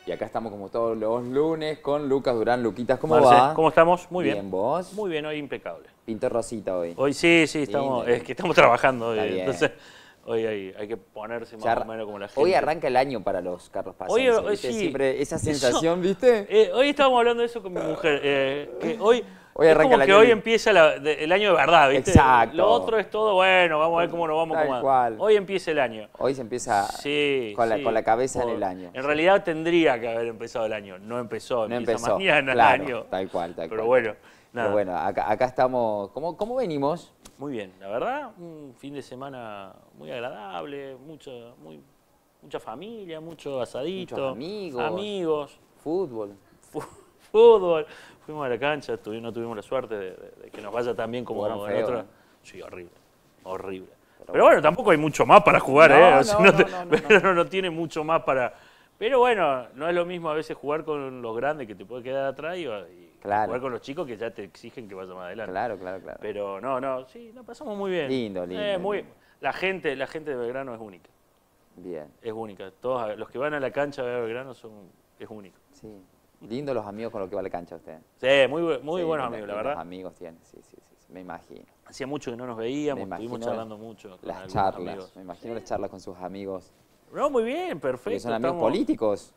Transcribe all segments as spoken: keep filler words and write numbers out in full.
Y acá estamos como todos los lunes con Lucas Durán. Luquitas, ¿cómo Marce, va? ¿cómo estamos? Muy bien. Bien, ¿vos? Muy bien, hoy impecable. Pinto rosita hoy. Hoy sí, sí, estamos, Lindo. es que estamos trabajando hoy. Está bien. Entonces, hoy hay, hay que ponerse más Ya o menos como la gente. Hoy arranca el año para los Carlos Pacense. Hoy, hoy ¿viste? sí. Siempre esa Eso- sensación, ¿viste? Eh, hoy estábamos hablando de eso con mi mujer. eh, que hoy Hoy es arranca como el que año hoy de- empieza la- de- el año de verdad, ¿viste? Exacto. Lo otro es todo, bueno, vamos a ver cómo nos vamos Tal acomodando. cual. Hoy empieza el año. Hoy se empieza Sí, con, la, sí. con la cabeza en Por- el año. En Sí. realidad tendría que haber empezado el año. No empezó, No empieza empezó. mañana Claro, el año. tal cual, tal Pero cual. bueno, nada. Pero bueno, acá, acá estamos. ¿Cómo, ¿Cómo venimos? Muy bien, la verdad, un fin de semana muy agradable, mucha, muy, mucha familia, mucho asadito. Muchos amigos. Amigos, Fútbol. fu- fútbol. Fuimos a la cancha, tuvi- no tuvimos la suerte de, de- de que nos vaya tan bien como Jugaron en feo, otra. ¿eh? Sí, horrible, horrible. Pero, Pero bueno, tampoco hay mucho más para jugar, No, ¿eh? no, O sea, no, te- no, no, pero no, no tiene mucho más para... Pero bueno, no es lo mismo a veces jugar con los grandes que te puede quedar atrás y, y Claro. jugar con los chicos que ya te exigen que vayas más adelante. Claro, claro, claro. Pero no, no, sí, la pasamos muy bien. Lindo, lindo, Eh, muy, lindo. La gente, la gente de Belgrano es única, Bien, es única. Todos los que van a la cancha a ver a Belgrano son, es único. sí. Lindo los amigos con los que va a la cancha usted. Sí, muy, bu- muy Sí, buenos lindos- amigos, la lindos verdad. amigos tiene, sí, sí, sí, sí, me imagino. Hacía mucho que no nos veíamos, Me estuvimos imagino charlando mucho con Las algunos charlas, amigos. me imagino las charlas con sus amigos. No, muy bien, perfecto. Porque son amigos estamos- políticos.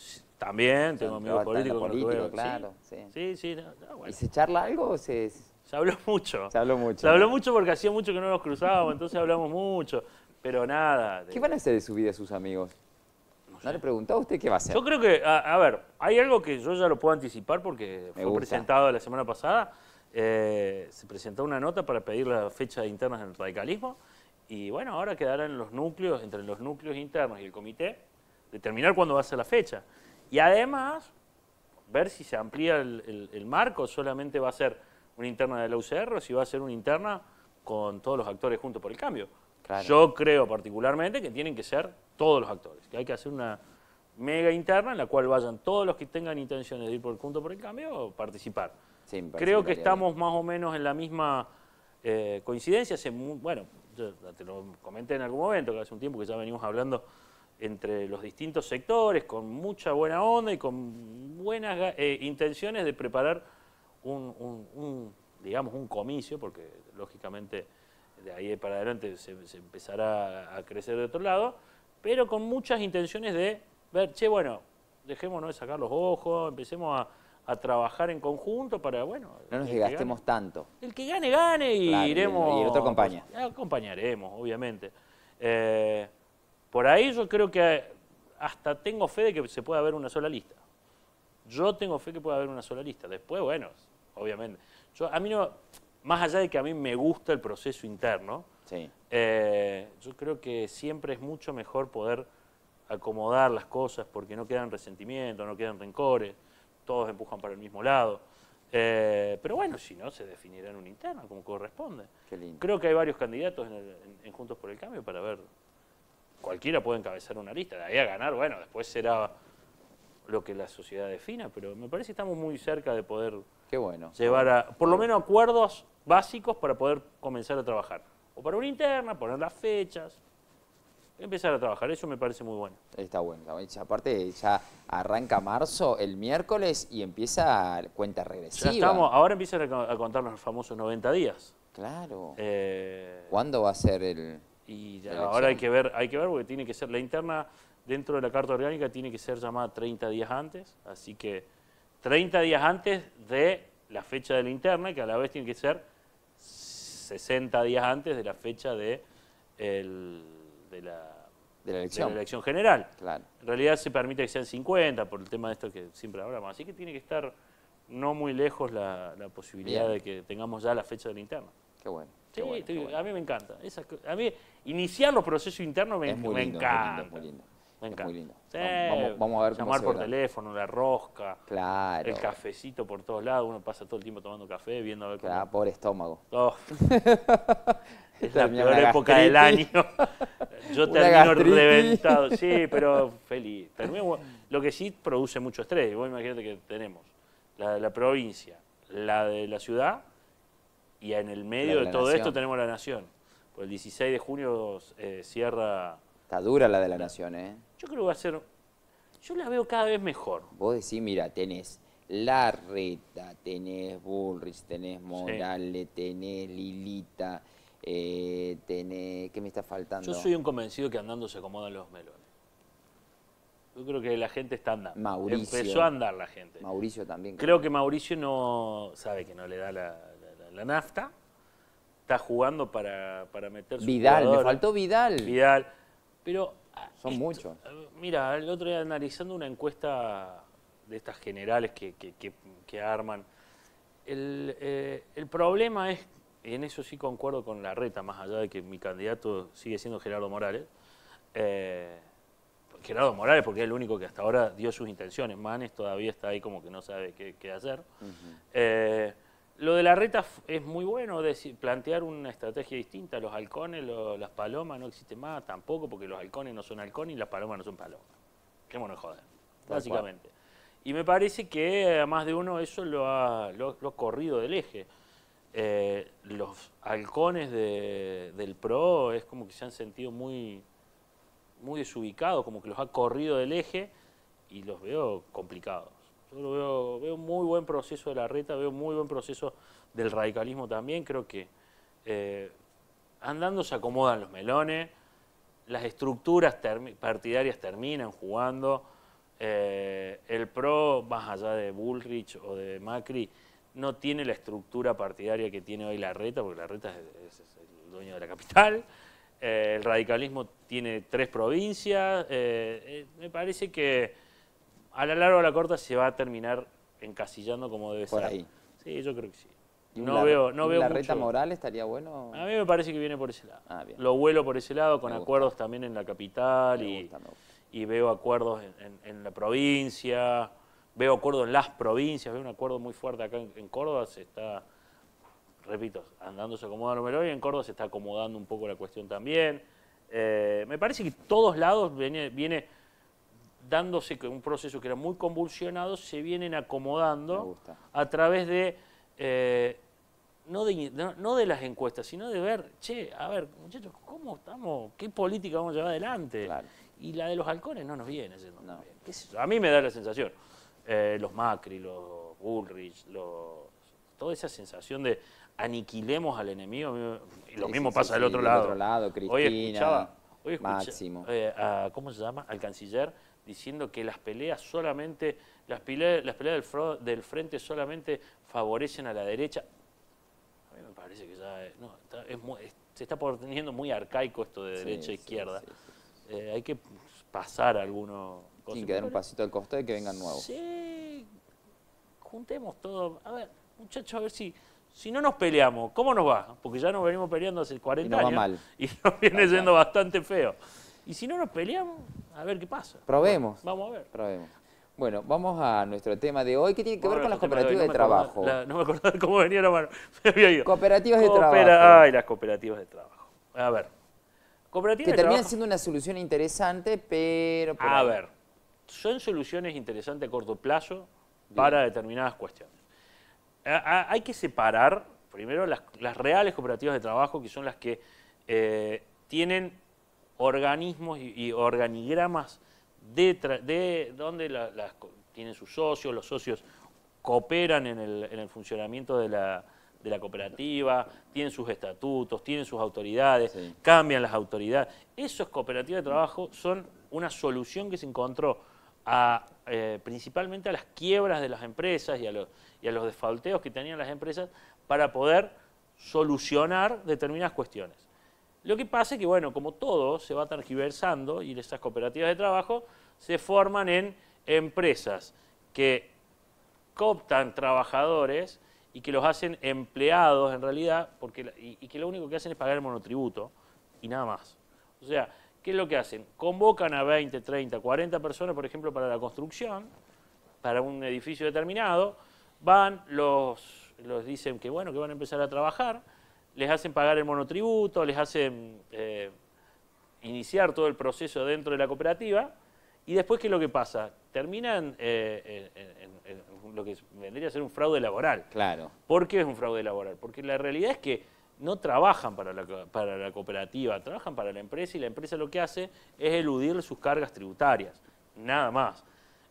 También tengo Son amigos todos políticos con los que políticos, veo. claro, Sí, sí. sí, sí, no, no, ¿Y bueno. se charla algo o se, se Se habló mucho. habló mucho? Se habló ¿no? mucho porque hacía mucho que no nos cruzábamos, entonces hablamos mucho. Pero nada. de- ¿Qué van a hacer de su vida sus amigos? ¿No le preguntó a usted qué va a hacer? Yo creo que, a, a ver, hay algo que yo ya lo puedo anticipar porque Me fue gusta. presentado la semana pasada. Eh, se presentó una nota para pedir la fecha de internas del radicalismo y bueno, ahora quedarán los núcleos, entre los núcleos internos y el comité, determinar cuándo va a ser la fecha. Y además, ver si se amplía el, el- el marco, solamente va a ser una interna de la U C R o si va a ser una interna con todos los actores juntos por el cambio. Claro. Yo creo particularmente que tienen que ser todos los actores, que hay que hacer una mega interna en la cual vayan todos los que tengan intenciones de ir por junto por el cambio o participar. Sí, me parece Creo que estaría estamos más o menos en la misma eh, coincidencia. Hace mu- bueno, yo ya te lo comenté en algún momento, que hace un tiempo que ya venimos hablando entre los distintos sectores, con mucha buena onda y con buenas ga- eh, intenciones de preparar un, un- un, digamos, un comicio, porque lógicamente de ahí para adelante se, se empezará a crecer de otro lado, pero con muchas intenciones de ver, che, bueno, dejémonos de sacar los ojos, empecemos a, a trabajar en conjunto para, bueno... bien. No nos el que desgastemos gane- tanto. el que gane, gane y Claro, y el- iremos... y el otro acompaña. pues, acompañaremos, obviamente. Eh, por ahí yo creo que hasta tengo fe de que se pueda haber una sola lista. Yo tengo fe que pueda haber una sola lista. Después, bueno, obviamente. Yo, a mí no, más allá de que a mí me gusta el proceso interno, Sí. eh, yo creo que siempre es mucho mejor poder acomodar las cosas porque no quedan resentimientos, no quedan rencores, todos empujan para el mismo lado. Eh, pero bueno, si no, se definirá en una interna como corresponde. Qué lindo. Creo que hay varios candidatos en, el- en- en Juntos por el Cambio para ver. Cualquiera puede encabezar una lista, de ahí a ganar, bueno, después será lo que la sociedad defina, pero me parece que estamos muy cerca de poder Qué bueno. llevar a, por lo menos, acuerdos básicos para poder comenzar a trabajar. O para una interna, poner las fechas, empezar a trabajar, eso me parece muy bueno. Está bueno. Está bueno. Aparte, ya arranca marzo el miércoles y empieza cuenta regresiva. Ya estamos, ahora empiezan a, co- a contarnos los famosos noventa días. Claro. Eh, ¿Cuándo va a ser el...? Y ya, La elección. ahora hay que ver, hay que ver porque tiene que ser la interna dentro de la carta orgánica tiene que ser llamada treinta días antes, así que treinta días antes de la fecha de la interna, que a la vez tiene que ser sesenta días antes de la fecha de, el- de, la, De la de elección. la elección general. Claro. En realidad se permite que sean cincuenta por el tema de esto que siempre hablamos, así que tiene que estar no muy lejos la, la posibilidad Bien. de que tengamos ya la fecha de la interna. Qué bueno. Sí, qué bueno, estoy- qué bueno. a mí me encanta. Esas co- a mí iniciar los procesos internos me, Es muy me lindo, encanta. es muy lindo, Me es encanta. muy lindo. Sí, Vamos, vamos a ver cómo llamar se por verá. teléfono, la rosca, Claro. el cafecito por todos lados. Uno pasa todo el tiempo tomando café, viendo a ver cómo... Claro, pobre estómago. Oh, es la Termina peor una época del año. gastritis. Yo Una termino gastritis. reventado. Sí, pero feliz. Termino- lo que sí produce mucho estrés. Vos imagínate que tenemos la de la provincia, la de la ciudad y en el medio La de de la todo nación. esto tenemos la nación. Pues el dieciséis de junio eh, cierra... Está dura la de la nación, ¿eh? Yo creo que va a ser... yo la veo cada vez mejor. Vos decís, mira, tenés Larreta, tenés Bullrich, tenés Morales, sí. tenés Lilita, eh, tenés... ¿Qué me está faltando? Yo soy un convencido que andando se acomodan los melones. Yo creo que la gente está andando. Mauricio. Empezó a andar la gente. Mauricio también. Creo, creo que Mauricio no sabe que no le da la, la, la nafta. Está jugando para, para meter su Vidal, jugador. me faltó Vidal. Vidal. Pero... Son esto, muchos. Mira, el otro día analizando una encuesta de estas generales que, que, que, que arman, el, eh, el problema es, en eso sí concuerdo con Larreta, más allá de que mi candidato sigue siendo Gerardo Morales, eh, Gerardo Morales porque es el único que hasta ahora dio sus intenciones, Manes todavía está ahí como que no sabe qué, qué hacer. Uh-huh. eh, lo de Larreta es muy bueno, decir, plantear una estrategia distinta, los halcones, lo, las palomas no existen más tampoco, porque los halcones no son halcones y las palomas no son palomas. Quémonos joder, básicamente. Y me parece que a más de uno eso lo ha, lo, lo ha corrido del eje. Eh, los halcones de, del P R O es como que se han sentido muy, muy desubicados, como que los ha corrido del eje y los veo complicados. Yo lo veo, veo muy buen proceso de Larreta, veo muy buen proceso del radicalismo también. Creo que eh, andando se acomodan los melones, las estructuras termi partidarias terminan jugando. Eh, el P R O, más allá de Bullrich o de Macri, no tiene la estructura partidaria que tiene hoy Larreta, porque Larreta es, es, es el dueño de la capital. Eh, el radicalismo tiene tres provincias. Eh, eh, me parece que a la larga o a la corta se va a terminar encasillando como debe por ser. Ahí. Sí, yo creo que sí. No la, veo, no veo Larreta mucho. Morales estaría bueno. A mí me parece que viene por ese lado. Ah, bien. Lo vuelo por ese lado, con me acuerdos gusta. también en la capital me y, gusta, me gusta. y veo acuerdos en, en, en la provincia, veo acuerdos en las provincias, veo un acuerdo muy fuerte acá en, en Córdoba, se está, repito, andando se acomoda número y en Córdoba se está acomodando un poco la cuestión también. Eh, me parece que todos lados viene, viene dándose un proceso que era muy convulsionado, se vienen acomodando a través de, eh, no de, no, no de las encuestas, sino de ver, che, a ver, muchachos, ¿cómo estamos? ¿Qué política vamos a llevar adelante? Claro. Y la de los halcones no nos viene yendo no. bien. ¿Qué es eso? A mí me da la sensación, eh, los Macri, los Bullrich, los, toda esa sensación de aniquilemos al enemigo, y lo sí, mismo sí, pasa sí, del otro del lado. otro lado, Cristina, hoy escuchaba, hoy escucha, Máximo. Eh, a, ¿cómo se llama? Al canciller diciendo que las peleas solamente, las peleas, las peleas del, fro, del frente solamente favorecen a la derecha. A mí me parece que ya es, no, está, es muy, es, se está poniendo muy arcaico esto de derecha e sí, izquierda. Sí, sí, sí. Eh, hay que pasar algunos... Tienen que dar un pasito al costado y que vengan nuevos. Sí, juntemos todo. A ver, muchachos, a ver si... Si no nos peleamos, ¿cómo nos va? Porque ya nos venimos peleando hace cuarenta y nos años. Va mal. Y nos viene claro, yendo bastante feo. Y si no nos peleamos, a ver qué pasa. Probemos. Bueno, vamos a ver. Probemos. Bueno, vamos a nuestro tema de hoy, que tiene que vamos ver con las cooperativas de, de no trabajo. La, no me acordaba cómo venía la mano. Me había ido. Cooperativas Coopera, de trabajo. Ay, las cooperativas de trabajo. A ver. Cooperativas que de terminan trabajo, siendo una solución interesante, pero... Por a ahí. ver, son soluciones interesantes a corto plazo para Bien. determinadas cuestiones. A, a, hay que separar... Primero, las, las reales cooperativas de trabajo, que son las que eh, tienen organismos y, y organigramas de, de donde la, las, tienen sus socios, los socios cooperan en el, en el funcionamiento de la, de la cooperativa, tienen sus estatutos, tienen sus autoridades, sí. cambian las autoridades. Esas cooperativas de trabajo son una solución que se encontró a, eh, principalmente a las quiebras de las empresas y a, los, y a los desfalteos que tenían las empresas para poder solucionar determinadas cuestiones. Lo que pasa es que, bueno, como todo se va tergiversando y esas cooperativas de trabajo se forman en empresas que cooptan trabajadores y que los hacen empleados en realidad, porque, y, y que lo único que hacen es pagar el monotributo y nada más. O sea, ¿qué es lo que hacen? Convocan a veinte, treinta, cuarenta personas, por ejemplo, para la construcción, para un edificio determinado, van, los... los dicen que bueno, que van a empezar a trabajar, les hacen pagar el monotributo, les hacen eh, iniciar todo el proceso dentro de la cooperativa, y después, ¿qué es lo que pasa? Terminan eh, en, en, en lo que vendría a ser un fraude laboral. Claro. ¿Por qué es un fraude laboral? Porque la realidad es que no trabajan para la, para la cooperativa, trabajan para la empresa, y la empresa lo que hace es eludir sus cargas tributarias, nada más.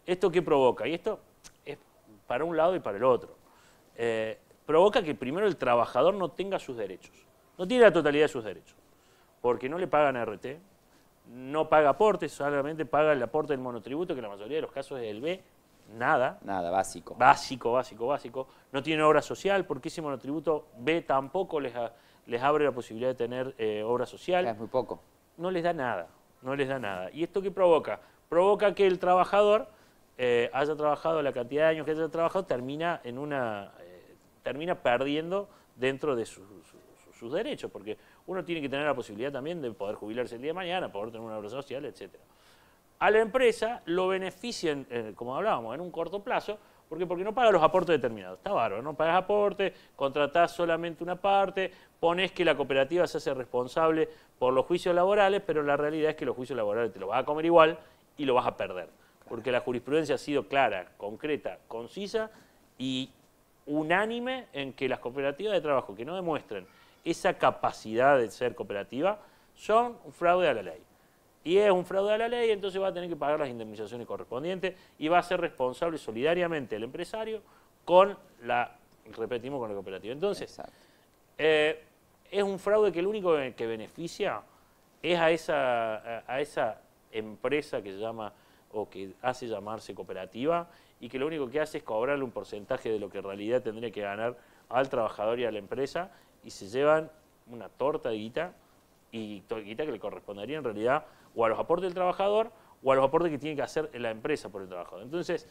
¿Esto qué provoca? Y esto es para un lado y para el otro. Eh, provoca que primero el trabajador no tenga sus derechos. No tiene la totalidad de sus derechos. Porque no le pagan R T, no paga aportes, solamente paga el aporte del monotributo, que en la mayoría de los casos es el B, nada. Nada, básico. Básico, básico, básico. No tiene obra social porque ese monotributo B tampoco les, a, les abre la posibilidad de tener eh, obra social. Es muy poco. No les da nada, no les da nada. ¿Y esto qué provoca? Provoca que el trabajador eh, haya trabajado la cantidad de años que haya trabajado, termina, en una, eh, termina perdiendo dentro de su, su, sus derechos, porque uno tiene que tener la posibilidad también de poder jubilarse el día de mañana, poder tener una obra social, etcétera. A la empresa lo benefician, eh, como hablábamos, en un corto plazo, ¿por qué? Porque no paga los aportes determinados. Está bárbaro, no pagas aportes, contratás solamente una parte, pones que la cooperativa se hace responsable por los juicios laborales, pero la realidad es que los juicios laborales te los vas a comer igual y lo vas a perder. Porque la jurisprudencia ha sido clara, concreta, concisa y unánime en que las cooperativas de trabajo que no demuestren esa capacidad de ser cooperativa son un fraude a la ley. Y es un fraude a la ley, entonces va a tener que pagar las indemnizaciones correspondientes y va a ser responsable solidariamente el empresario con la, repetimos, con la cooperativa. Entonces, eh, es un fraude que el único que beneficia es a esa, a esa empresa que se llama o que hace llamarse cooperativa y que lo único que hace es cobrarle un porcentaje de lo que en realidad tendría que ganar al trabajador y a la empresa y se llevan una torta de guita y guita que le correspondería en realidad o a los aportes del trabajador o a los aportes que tiene que hacer la empresa por el trabajador. Entonces,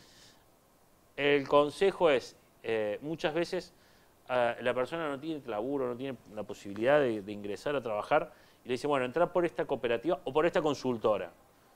el consejo es, eh, muchas veces eh, la persona no tiene laburo, no tiene la posibilidad de, de ingresar a trabajar y le dice, bueno, entra por esta cooperativa o por esta consultora.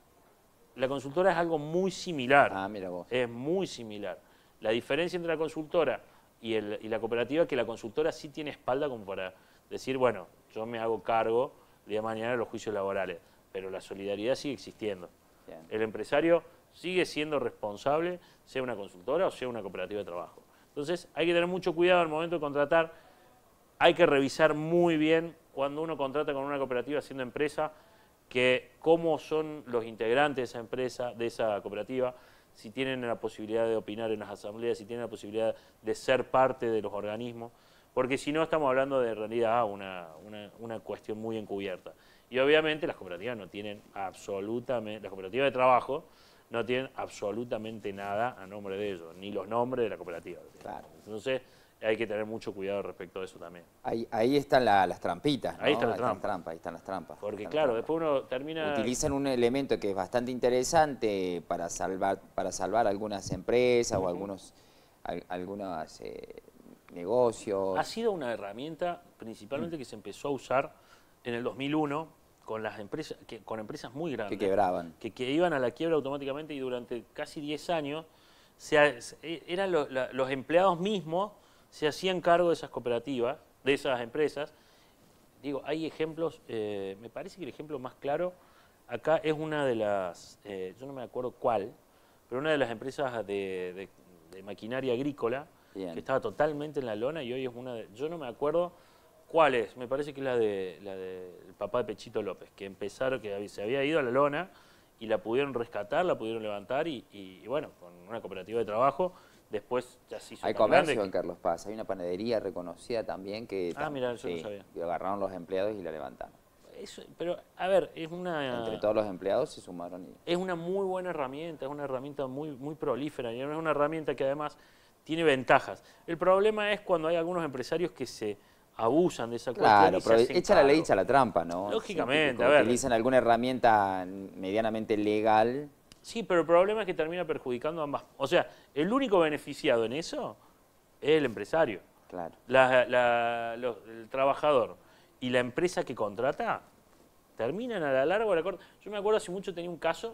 La consultora es algo muy similar. Ah, mira vos. Es muy similar. La diferencia entre la consultora y, el, y la cooperativa es que la consultora sí tiene espalda como para decir, bueno, yo me hago cargo el día de mañana de los juicios laborales, pero la solidaridad sigue existiendo. Bien. El empresario sigue siendo responsable, sea una consultora o sea una cooperativa de trabajo. Entonces hay que tener mucho cuidado al momento de contratar, hay que revisar muy bien cuando uno contrata con una cooperativa siendo empresa, que cómo son los integrantes de esa empresa, de esa cooperativa, si tienen la posibilidad de opinar en las asambleas, si tienen la posibilidad de ser parte de los organismos, porque si no estamos hablando de en realidad una, una, una cuestión muy encubierta. Y obviamente las cooperativas no tienen absolutamente, las cooperativas de trabajo no tienen absolutamente nada a nombre de ellos, ni los nombres de la cooperativa. Claro. Entonces hay que tener mucho cuidado respecto a eso también. Ahí, ahí están la, las trampitas, ¿no? Ahí están las ahí trampas. Están trampas. Ahí están las trampas. Porque están claro, trampas. después uno termina... Utilizan un elemento que es bastante interesante para salvar, para salvar algunas empresas uh-huh. o algunos, al, algunos eh, negocios. Ha sido una herramienta principalmente uh-huh. que se empezó a usar en el dos mil uno con las empresas, que, con empresas muy grandes. Que quebraban. Que, que iban a la quiebra automáticamente y durante casi diez años se, eran los, la, los empleados mismos se hacían cargo de esas cooperativas, de esas empresas. Digo, hay ejemplos, eh, me parece que el ejemplo más claro acá es una de las, eh, yo no me acuerdo cuál, pero una de las empresas de, de, de maquinaria agrícola, Bien. que estaba totalmente en la lona y hoy es una de, yo no me acuerdo cuál es, me parece que es la de la del papá de Pechito López, que empezaron, que se había ido a la lona y la pudieron rescatar, la pudieron levantar y, y, y bueno, con una cooperativa de trabajo. Después ya se hizo Hay comercio grande. en Carlos Paz, hay una panadería reconocida también que, ah, mira, yo sí, no sabía. que agarraron los empleados y la levantaron. Eso, pero, a ver, es una... Entre todos los empleados se sumaron. Y... Es una muy buena herramienta, es una herramienta muy, muy prolífera y es una herramienta que además tiene ventajas. El problema es cuando hay algunos empresarios que se abusan de esa cuestión. Claro, y pero se hacen echa cargo. la ley, echa la trampa, ¿no? Lógicamente, sí, a ver. Utilizan alguna herramienta medianamente legal. Sí, pero el problema es que termina perjudicando a ambas. O sea, el único beneficiado en eso es el empresario. Claro. La, la, los, el trabajador y la empresa que contrata terminan a la larga o a la corta. Yo me acuerdo hace mucho tenía un caso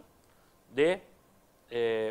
de eh,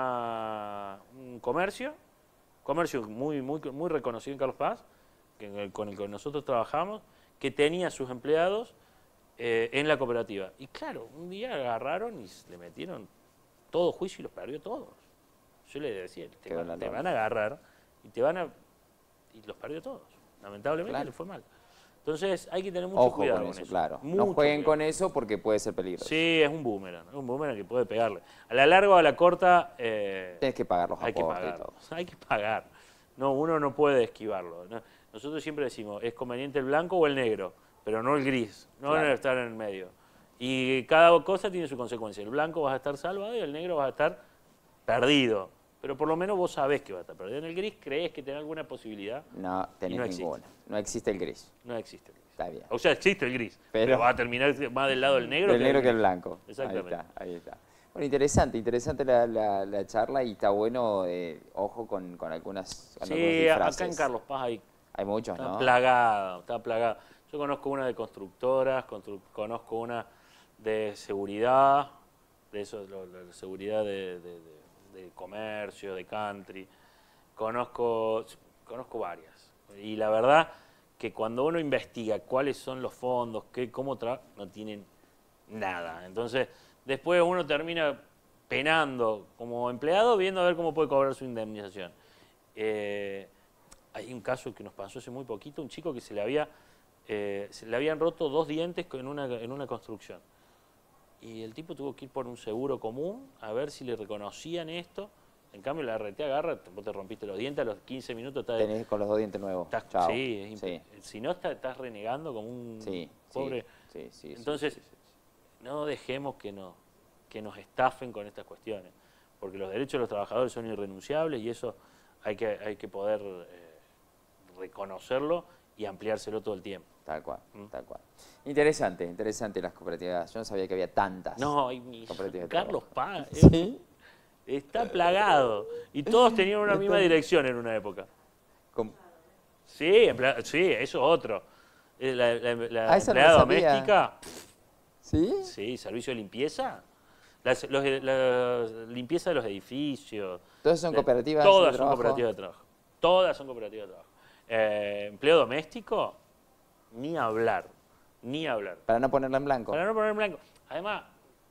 una, un comercio, comercio muy, muy, muy reconocido en Carlos Paz, que, con el que nosotros trabajamos, que tenía a sus empleados eh, en la cooperativa. Y claro, un día agarraron y le metieron todo juicio y los perdió todos. Yo le decía, te, van, te van a agarrar y te van a... y los perdió todos. Lamentablemente claro. le fue mal. Entonces hay que tener mucho Ojo cuidado con con eso, eso. claro. Mucho No jueguen cuidado. con eso porque puede ser peligroso. Sí, es un boomerang, es un boomerang que puede pegarle. A la larga o a la corta eh, Tienes que pagar los hay que aportes y pagar. todo. Hay que pagar. No, uno no puede esquivarlo. ¿no? Nosotros siempre decimos, es conveniente el blanco o el negro, pero no el gris, no Claro. estar en el medio. Y cada cosa tiene su consecuencia. El blanco vas a estar salvado y el negro vas a estar perdido. Pero por lo menos vos sabés que vas a estar perdido. En el gris crees que tenés alguna posibilidad. No tenés no existe. ninguna. No existe el gris. No existe el gris. Está bien. O sea, existe el gris, pero, Pero- va a terminar más del lado del negro El que negro del que el gris. blanco. Exactamente. Ahí está, ahí está. Bueno, interesante, interesante la, la, la charla y está bueno, eh, ojo con, con algunas con algunos Sí, disfraces. acá en Carlos Paz hay, Hay muchos, está ¿no? plagado, está plagado. Yo conozco una de constructoras, constru- conozco una de seguridad, de eso, lo- lo- de seguridad de, de- de- de comercio, de country. Conozco, conozco varias. Y la verdad que cuando uno investiga cuáles son los fondos, qué, cómo trabajan, no tienen nada. Entonces, después uno termina penando como empleado, viendo a ver cómo puede cobrar su indemnización. Eh, hay un caso que nos pasó hace muy poquito, un chico que se le había eh, se le habían roto dos dientes en una, en una construcción. Y el tipo tuvo que ir por un seguro común a ver si le reconocían esto. En cambio, la R T agarra, vos te rompiste los dientes, a los quince minutos estás... Tenés con los dos dientes nuevos. estás- Chao. sí, es sí, imp- si no estás, estás renegando como un sí, pobre... sí, sí, sí, Entonces, sí, sí, sí. no dejemos que, no, que nos estafen con estas cuestiones, porque los derechos de los trabajadores son irrenunciables y eso hay que, hay que poder eh, reconocerlo y ampliárselo todo el tiempo. Tal cual, Mm. tal cual. Interesante, interesante las cooperativas. Yo no sabía que había tantas. No, y mi Cooperativas de Carlos trabajo. Paz eh, ¿Sí? está plagado y todos tenían una misma Entonces- dirección en una época. Com- Sí, emplea- sí, eso es otro. Eh, La, la- la Ah, esa no empleada lo sabía. doméstica, ¿Sí? sí, servicio de limpieza, las- los- la limpieza de los edificios. Todas son de- cooperativas Todas de son trabajo. cooperativas de trabajo. Todas son cooperativas de trabajo. Eh, empleo doméstico, ni hablar, ni hablar. Para no ponerla en blanco. Para no poner en blanco. Además,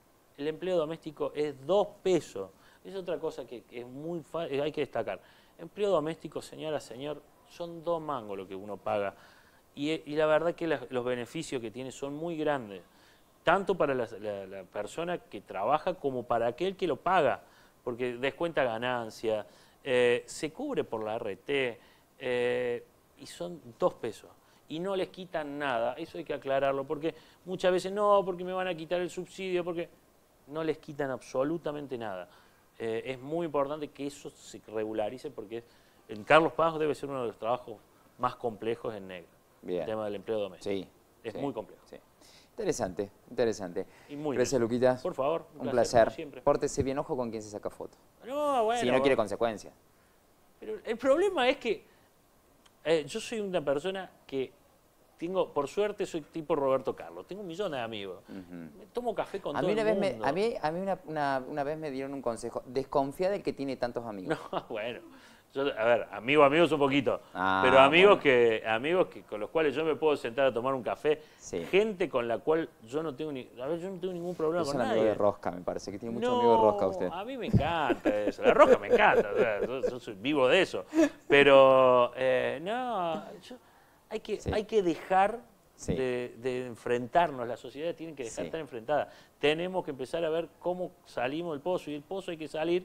el empleo doméstico es dos pesos. Es otra cosa que que es muy fa- hay que destacar. Empleo doméstico, señora, señor, son dos mangos lo que uno paga. Y, y la verdad que las- los beneficios que tiene son muy grandes. Tanto para la, la- la persona que trabaja como para aquel que lo paga. Porque descuenta ganancia, eh, se cubre por la R T eh, y son dos pesos. Y no les quitan nada, eso hay que aclararlo, porque muchas veces no, porque me van a quitar el subsidio, porque no les quitan absolutamente nada. Eh, es muy importante que eso se regularice, porque en Carlos Paz debe ser uno de los trabajos más complejos en negro, Bien. el tema del empleo doméstico. Sí. Es sí, muy complejo. sí. Interesante, interesante. Y muy Gracias, bien. Luquitas. Por favor, Un como placer. siempre. Pórtese bien, ojo con quien se saca foto. No, bueno, si no quiere consecuencias. Pero el problema es que eh, yo soy una persona que tengo, por suerte, soy tipo Roberto Carlos. Tengo un millón de amigos. Me tomo café con A todo mí, una el vez, mundo. me, a mí, a mí una, una- una vez me dieron un consejo. Desconfía del que tiene tantos amigos. No, bueno. Yo, a ver, amigos, amigos un poquito. Ah, pero amigos bueno. que amigos que con los cuales yo me puedo sentar a tomar un café. Sí. Gente con la cual yo no tengo ni, a ver, yo no tengo ningún problema Es con un amigo nadie. de rosca, me parece, que tiene mucho No, amigo de rosca usted. a mí me encanta eso. La rosca me encanta. O sea, yo, yo soy vivo de eso. Pero, eh, no, yo- hay, que, Sí. hay que dejar Sí. de, de enfrentarnos. La sociedad tiene que dejar Sí. de estar enfrentada. Tenemos que empezar a ver cómo salimos del pozo. Y el pozo hay que salir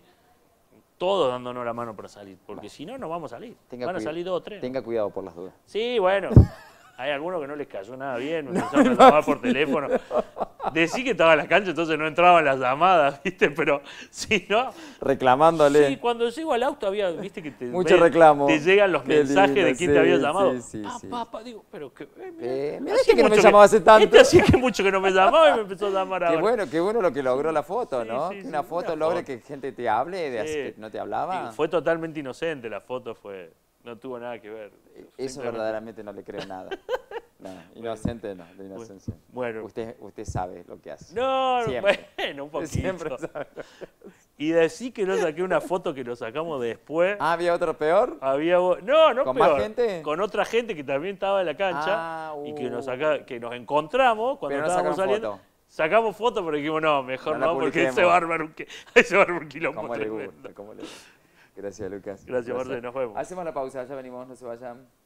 todos dándonos la mano para salir. Porque si no, no vamos a salir. Tenga Van a cuida- salir dos o tres. Tenga cuidado por las dudas. Sí, bueno. Hay algunos que no les cayó nada bien, me empezaron a llamar por teléfono. Decí que estaba en la cancha, entonces no entraban las llamadas, ¿viste? Pero si no... Reclamándole. Sí, cuando llego al auto había, ¿viste? Que te, Mucho ve- reclamo. te llegan los Qué mensajes lindo, de quién sí, te había llamado. sí, sí, ah, sí. papá, digo, pero que... Eh, Eh, mirá hacía este que no me mucho llamaba hace tanto. Este hacía que mucho que no me llamaba y me empezó a llamar Qué ahora. bueno, qué bueno lo que logró la foto, Sí, ¿no? sí, que sí, una foto una logre foto. que gente te hable de hace Sí. que no te hablaba. Y fue totalmente inocente, la foto fue... No tuvo nada que ver. Eso Simplemente- verdaderamente no le creo nada. No, inocente no, de inocencia. Bueno. Usted, usted sabe lo que hace. No, no, Siempre. bueno, un poquito. Siempre sabe. Y decí que no saqué una foto que nos sacamos después. Ah, ¿había otro peor? Había, vo- no, no ¿Con peor, más gente? con otra gente que también estaba en la cancha Ah, y que nos, uh. saca, que nos encontramos cuando Pero no estábamos sacaron saliendo. foto. Sacamos fotos, pero dijimos, no, mejor No la no, porque publiquemos. ese va a armar un, qui- ese va a armar un quilombo ¿Cómo le tremendo. gusta? ¿Cómo le gusta? Gracias, Lucas. Gracias, Marce, nos vemos. Hacemos la pausa, ya venimos, no se vayan.